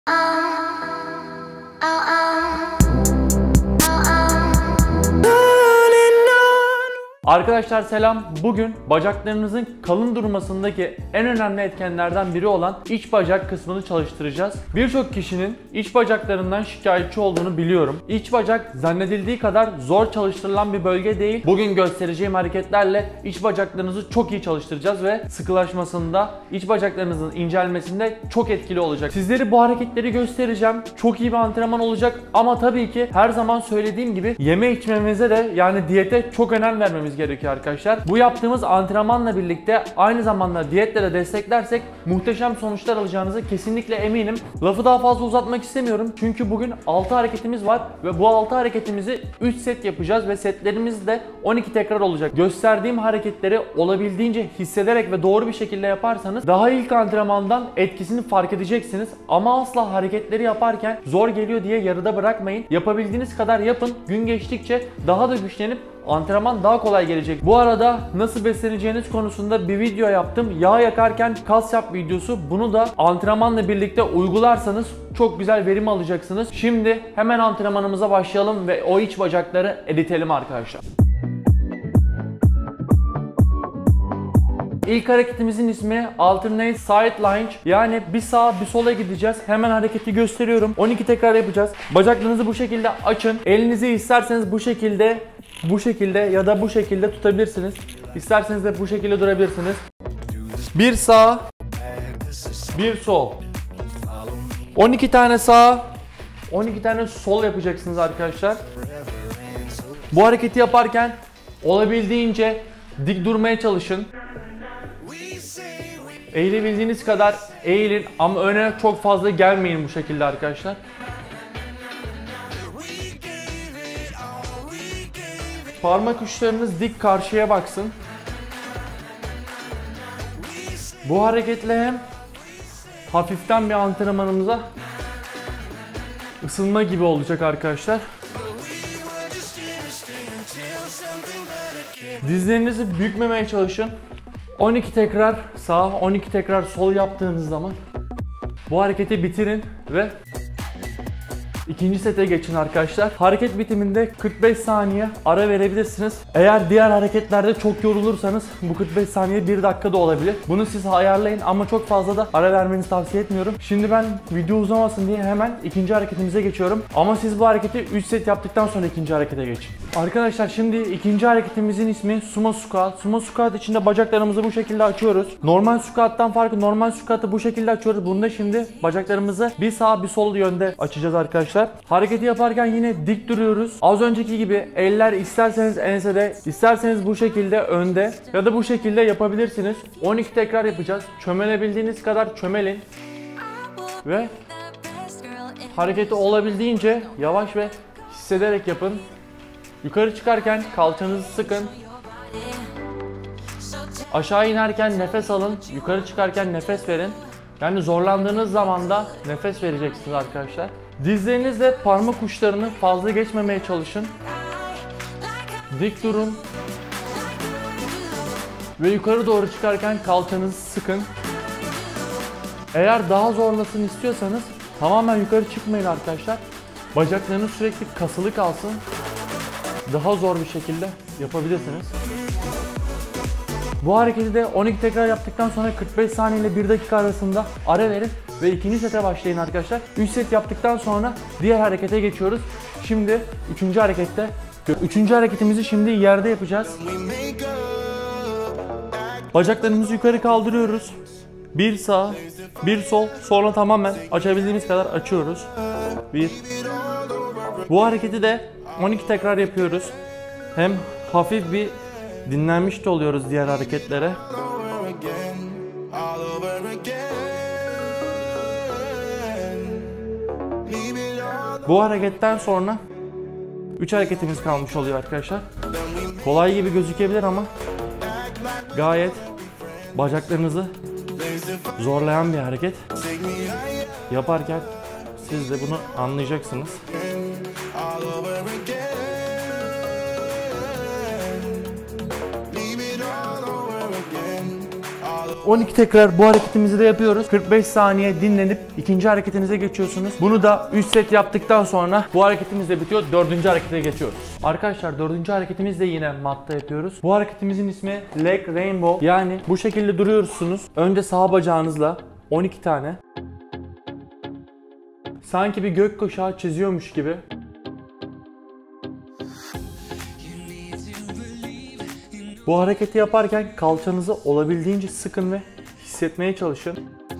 Arkadaşlar selam. Bugün bacaklarınızın kalın durmasındaki en önemli etkenlerden biri olan iç bacak kısmını çalıştıracağız. Birçok kişinin iç bacaklarından şikayetçi olduğunu biliyorum. İç bacak zannedildiği kadar zor çalıştırılan bir bölge değil. Bugün göstereceğim hareketlerle iç bacaklarınızı çok iyi çalıştıracağız ve sıkılaşmasında, iç bacaklarınızın incelmesinde çok etkili olacak. Sizlere bu hareketleri göstereceğim. Çok iyi bir antrenman olacak ama tabii ki her zaman söylediğim gibi yeme içmemize de, yani diyete çok önem vermemiz gerekiyor arkadaşlar. Bu yaptığımız antrenmanla birlikte aynı zamanda diyetle de desteklersek muhteşem sonuçlar alacağınızı kesinlikle eminim. Lafı daha fazla uzatmak istemiyorum. Çünkü bugün 6 hareketimiz var ve bu 6 hareketimizi 3 set yapacağız ve setlerimiz de 12 tekrar olacak. Gösterdiğim hareketleri olabildiğince hissederek ve doğru bir şekilde yaparsanız daha ilk antrenmandan etkisini fark edeceksiniz. Ama asla hareketleri yaparken zor geliyor diye yarıda bırakmayın. Yapabildiğiniz kadar yapın. Gün geçtikçe daha da güçlenip antrenman daha kolay gelecek. Bu arada nasıl besleneceğiniz konusunda bir video yaptım. Yağ yakarken kas yap videosu. Bunu da antrenmanla birlikte uygularsanız çok güzel verim alacaksınız. Şimdi hemen antrenmanımıza başlayalım ve o iç bacakları eritelim arkadaşlar. İlk hareketimizin ismi Alternate Side Lunge. Yani bir sağa bir sola gideceğiz. Hemen hareketi gösteriyorum. 12 tekrar yapacağız. Bacaklarınızı bu şekilde açın. Elinizi isterseniz bu şekilde ya da bu şekilde tutabilirsiniz. İsterseniz de bu şekilde durabilirsiniz. Bir sağ, bir sol. 12 tane sağ, 12 tane sol yapacaksınız arkadaşlar. Bu hareketi yaparken olabildiğince dik durmaya çalışın. Eğilebildiğiniz kadar eğilin ama öne çok fazla gelmeyin bu şekilde arkadaşlar. Parmak uçlarınız dik karşıya baksın. Bu hareketle hem hafiften bir antrenmanımıza ısınma gibi olacak arkadaşlar. Dizlerinizi bükmemeye çalışın. 12 tekrar sağ, 12 tekrar sol yaptığınız zaman bu hareketi bitirin ve İkinci sete geçin arkadaşlar. Hareket bitiminde 45 saniye ara verebilirsiniz. Eğer diğer hareketlerde çok yorulursanız bu 45 saniye 1 dakika da olabilir. Bunu siz ayarlayın ama çok fazla da ara vermenizi tavsiye etmiyorum. Şimdi ben video uzamasın diye hemen ikinci hareketimize geçiyorum. Ama siz bu hareketi 3 set yaptıktan sonra ikinci harekete geçin. Arkadaşlar şimdi ikinci hareketimizin ismi Sumo Squat. Sumo Squat içinde bacaklarımızı bu şekilde açıyoruz. Normal squat'tan farkı, normal squat'ı bu şekilde açıyoruz. Bunda şimdi bacaklarımızı bir sağ bir sol yönde açacağız arkadaşlar. Hareketi yaparken yine dik duruyoruz. Az önceki gibi eller isterseniz ensede, isterseniz bu şekilde önde ya da bu şekilde yapabilirsiniz. 12 tekrar yapacağız. Çömelebildiğiniz kadar çömelin. Ve hareketi olabildiğince yavaş ve hissederek yapın. Yukarı çıkarken kalçanızı sıkın. Aşağı inerken nefes alın. Yukarı çıkarken nefes verin. Yani zorlandığınız zaman da nefes vereceksiniz arkadaşlar. Dizlerinizle parmak uçlarını fazla geçmemeye çalışın. Dik durun. Ve yukarı doğru çıkarken kalçanızı sıkın. Eğer daha zorlasın istiyorsanız tamamen yukarı çıkmayın arkadaşlar. Bacaklarınız sürekli kasılı kalsın. Daha zor bir şekilde yapabilirsiniz. Bu hareketi de 12 tekrar yaptıktan sonra 45 saniye ile 1 dakika arasında ara verin ve ikinci sete başlayın arkadaşlar. 3 set yaptıktan sonra diğer harekete geçiyoruz. Şimdi 3. harekette. 3. hareketimizi şimdi yerde yapacağız. Bacaklarımızı yukarı kaldırıyoruz. Bir sağ, bir sol, sonra tamamen açabildiğimiz kadar açıyoruz. Bu hareketi de 12 tekrar yapıyoruz. Hem hafif bir dinlenmiş de oluyoruz diğer hareketlere. Bu hareketten sonra 3 hareketimiz kalmış oluyor arkadaşlar. Kolay gibi gözükebilir ama gayet bacaklarınızı zorlayan bir hareket. Yaparken siz de bunu anlayacaksınız. 12 tekrar bu hareketimizi de yapıyoruz. 45 saniye dinlenip ikinci hareketinize geçiyorsunuz. Bunu da 3 set yaptıktan sonra bu hareketimiz de bitiyor. 4. harekete geçiyoruz. Arkadaşlar 4. hareketimiz de yine matta yapıyoruz. Bu hareketimizin ismi Leg Rainbow. Yani bu şekilde duruyorsunuz. Önce sağ bacağınızla 12 tane. Sanki bir gökkuşağı çiziyormuş gibi. Bu hareketi yaparken kalçanızı olabildiğince sıkın ve hissetmeye çalışın.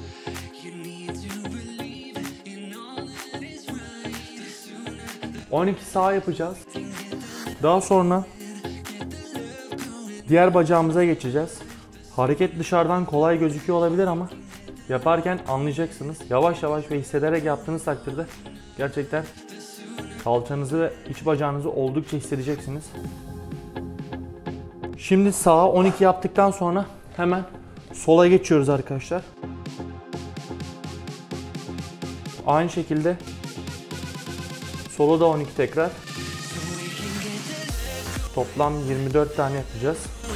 ...12 sağ yapacağız. Daha sonra... ...diğer bacağımıza geçeceğiz. Hareket dışarıdan kolay gözüküyor olabilir ama... ...yaparken anlayacaksınız. Yavaş yavaş ve hissederek yaptığınız takdirde... ...gerçekten... ...kalçanızı ve iç bacağınızı oldukça hissedeceksiniz. Şimdi sağa 12 yaptıktan sonra hemen sola geçiyoruz arkadaşlar. Aynı şekilde sola da 12 tekrar. Toplam 24 tane yapacağız.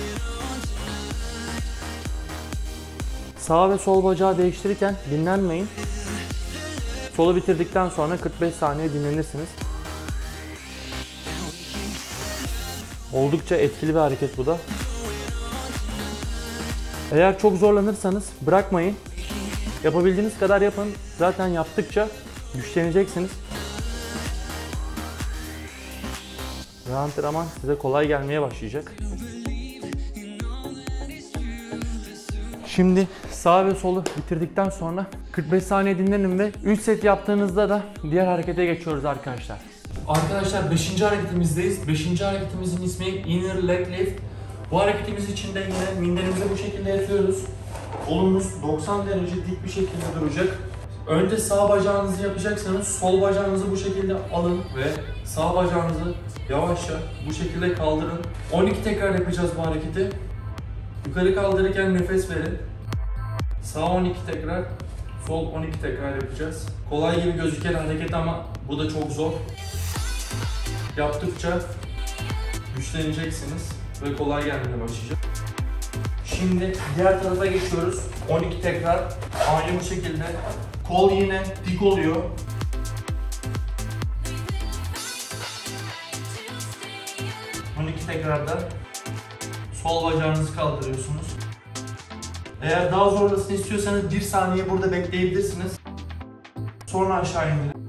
Sağ ve sol bacağı değiştirirken dinlenmeyin. Solu bitirdikten sonra 45 saniye dinlenirsiniz. Oldukça etkili bir hareket bu da. Eğer çok zorlanırsanız bırakmayın. Yapabildiğiniz kadar yapın. Zaten yaptıkça güçleneceksiniz. Ve antrenman size kolay gelmeye başlayacak. Şimdi sağ ve solu bitirdikten sonra 45 saniye dinlenin ve 3 set yaptığınızda da diğer harekete geçiyoruz arkadaşlar. Arkadaşlar 5. hareketimizdeyiz. 5. hareketimizin ismi Inner Leg Lift. Bu hareketimiz için de yine minderimizi bu şekilde yatıyoruz. Kolumuz 90 derece dik bir şekilde duracak. Önce sağ bacağınızı yapacaksanız sol bacağınızı bu şekilde alın ve sağ bacağınızı yavaşça bu şekilde kaldırın. 12 tekrar yapacağız bu hareketi. Yukarı kaldırırken nefes verin. Sağ 12 tekrar, sol 12 tekrar yapacağız. Kolay gibi gözüken hareket ama bu da çok zor. Yaptıkça güçleneceksiniz ve kolay gelmeye başlayacak. Şimdi diğer tarafa geçiyoruz. 12 tekrar aynı bu şekilde. Kol yine dik oluyor. Tekrarda sol bacağınızı kaldırıyorsunuz. Eğer daha zorlasını istiyorsanız 1 saniye burada bekleyebilirsiniz. Sonra aşağı indirin.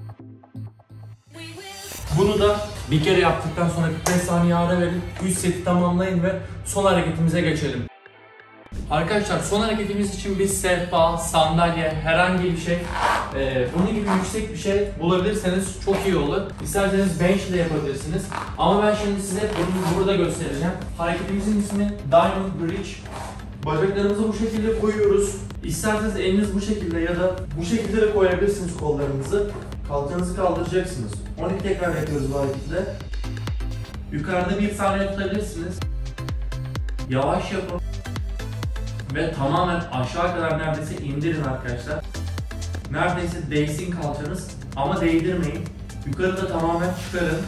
Bunu da bir kere yaptıktan sonra 45 saniye ara verin. 3 seti tamamlayın ve son hareketimize geçelim. Arkadaşlar son hareketimiz için bir sehpa, sandalye, herhangi bir şey, bunun gibi yüksek bir şey bulabilirseniz çok iyi olur. İsterseniz bench ile yapabilirsiniz. Ama ben şimdi size bunu burada göstereceğim. Hareketimizin ismi Diamond Bridge. Bacaklarımızı bu şekilde koyuyoruz. İsterseniz eliniz bu şekilde ya da bu şekilde de koyabilirsiniz kollarınızı. Kalçanızı kaldıracaksınız. 12 tekrar yapıyoruz bu harekette. Yukarıda 1 saniye tutabilirsiniz. Yavaş yapın. Ve tamamen aşağı kadar neredeyse indirin arkadaşlar. Neredeyse değsin kalçanız ama değdirmeyin. Yukarıda tamamen çıkarın.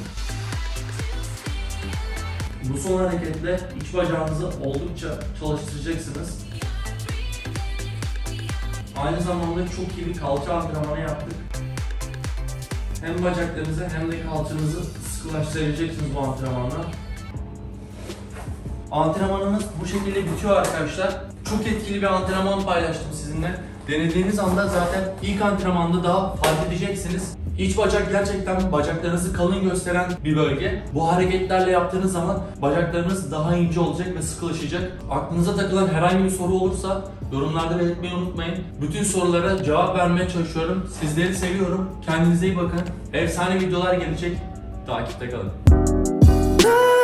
Bu son hareketle iç bacağınızı oldukça çalıştıracaksınız. Aynı zamanda çok iyi bir kalça antrenmanı yaptık. Hem bacaklarınızı hem de kalçanızı sıkılaştırabileceksiniz bu antrenmanla. Antrenmanımız bu şekilde bitiyor arkadaşlar. Çok etkili bir antrenman paylaştım sizinle. Denediğiniz anda zaten ilk antrenmanda daha fark edeceksiniz. İç bacak gerçekten bacaklarınızı kalın gösteren bir bölge. Bu hareketlerle yaptığınız zaman bacaklarınız daha ince olacak ve sıkılaşacak. Aklınıza takılan herhangi bir soru olursa yorumlarda belirtmeyi unutmayın. Bütün sorulara cevap vermeye çalışıyorum. Sizleri seviyorum. Kendinize iyi bakın. Efsane videolar gelecek. Takipte kalın.